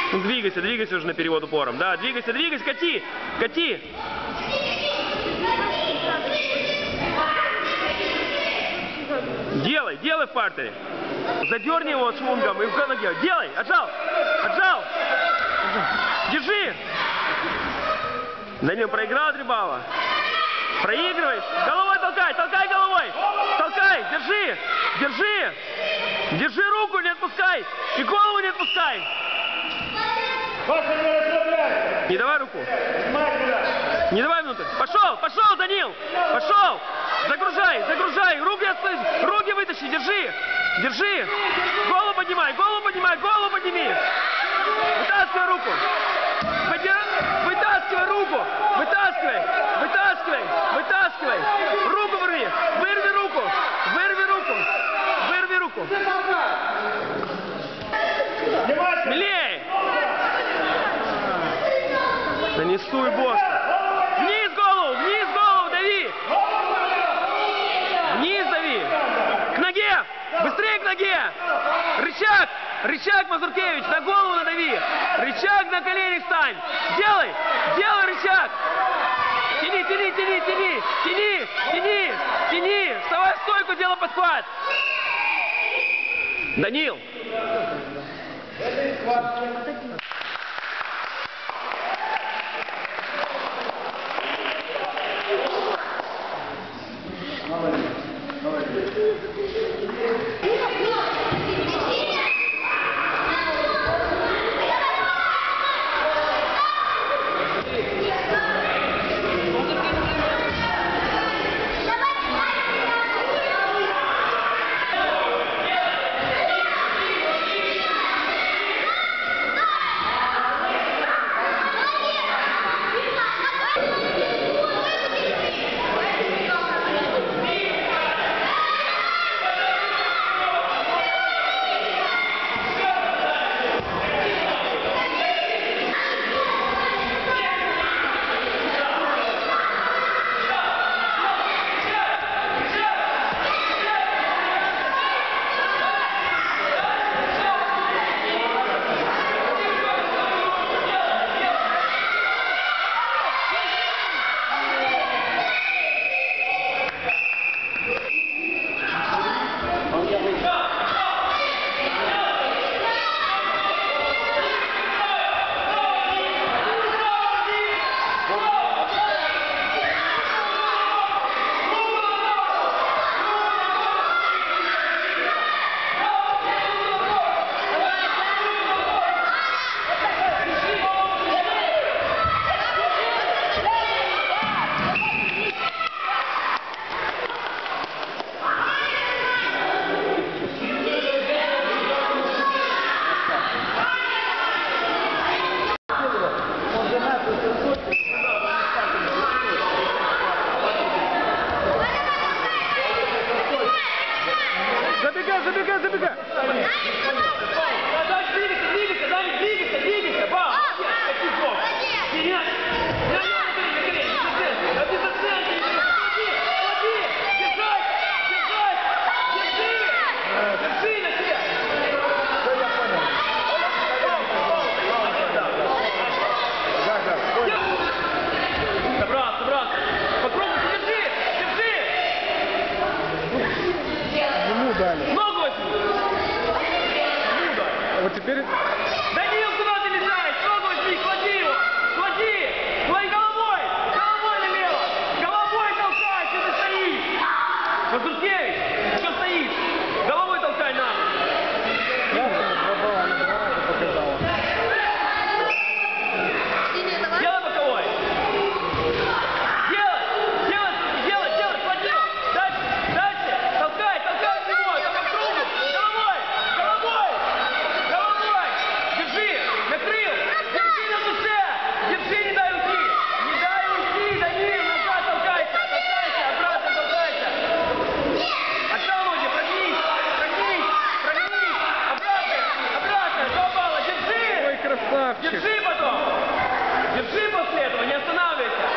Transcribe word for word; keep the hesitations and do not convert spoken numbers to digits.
Ну, двигайся, двигайся уже на перевод упором. Да, двигайся, двигайся, кати, кати. Делай, делай в партере. Задерни его швунгом и в ноге. Делай, отжал, отжал. Держи. Данил проиграл три балла. Проигрываешь. Головой толкай, толкай головой. Толкай, держи, держи. Держи руку, не отпускай. И голову не отпускай. Не давай руку. Не давай внутрь. Пошел, пошел, Данил. Пошел. Загружай, загружай. Руки, руки вытащи, держи. Держи. Голову поднимай, голову поднимай, голову подними. Вытаскивай руку. Вытаскивай руку. Вытаскивай. Вытаскивай. Вытаскивай. Руку вырви. Вырви руку. Вырви руку. Вырви руку. Смелее. Нанесуй босса. Вниз голову, вниз голову дави. Вниз дави. К ноге. Быстрее к ноге. Рычаг. Рычаг, Мазуркевич, на голову надави. Рычаг, на колени встань. Делай. Делай рычаг. Тяни, тяни, тяни, тяни. Тяни, тяни, тяни. Вставай в стойку, делай подхват. Данил. Забегай, забегай, забегай. Двигайся, двигайся, Даник, двигайся, двигайся. Бам! Какие блок? Держи, держи на себя. Собрался, собрался. Попробуй, держи, держи. Ему дали. Ногу возьми. Ему дали. А вот теперь... Данил, куда ты летаешь? Ногу возьми, клади его. Клади. Клади головой. Головой налево. Головой толкай, что ты стоишь. Мазуркевич, что стоишь? Головой толкай на. Делай боковой. Делай, делай, делай, делай, клади его. Дальше, дальше. Толкай, толкай его. Там по кругу. Головой, головой, головой. Держи, накрыл. Держи на душе. Держи, не дай уйти. Не дай уйти, Данил, назад толкайся. Толкайся, обратно толкайся. Отжал ноги, прогнись, прогнись, прогнись. Обратно, обратно, два балла. Держи. Ой, красавчик. Держи потом. Держи после этого, не останавливайся.